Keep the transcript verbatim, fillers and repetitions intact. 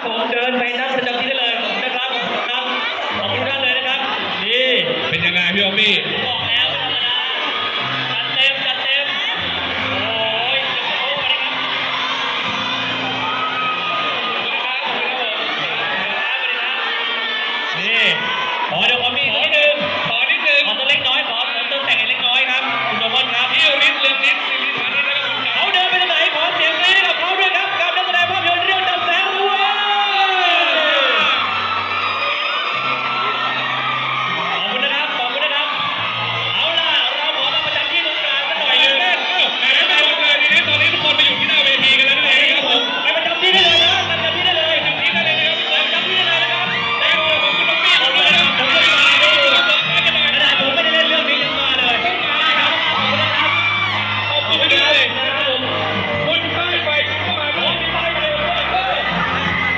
ผมเดินไปนั่งประจำที่ได้เลยนะครับครับขอบคุณท่านเลยนะครับนี่เป็นยังไงพี่ออมมี่